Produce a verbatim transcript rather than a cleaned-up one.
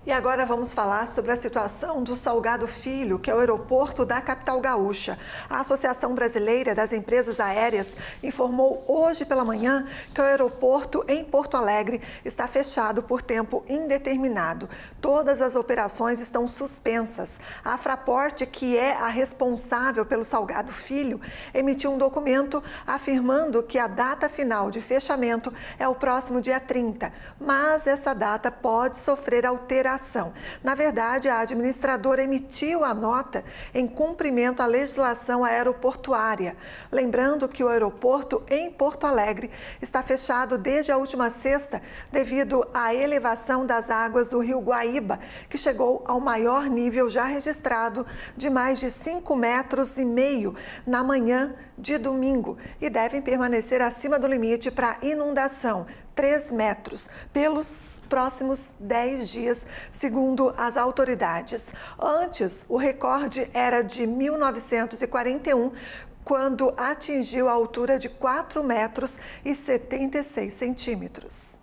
E agora vamos falar sobre a situação do Salgado Filho, que é o aeroporto da capital gaúcha. A Associação Brasileira das Empresas Aéreas informou hoje pela manhã que o aeroporto em Porto Alegre está fechado por tempo indeterminado. Todas as operações estão suspensas. A Fraport, que é a responsável pelo Salgado Filho, emitiu um documento afirmando que a data final de fechamento é o próximo dia trinta, mas essa data pode sofrer alteração. Na verdade, a administradora emitiu a nota em cumprimento à legislação aeroportuária. Lembrando que o aeroporto em Porto Alegre está fechado desde a última sexta devido à elevação das águas do rio Guaíba, que chegou ao maior nível já registrado de mais de cinco metros e meio na manhã de domingo e devem permanecer acima do limite para inundação, três metros, pelos próximos dez dias, segundo as autoridades. Antes, o recorde era de mil novecentos e quarenta e um, quando atingiu a altura de quatro metros e setenta e seis centímetros.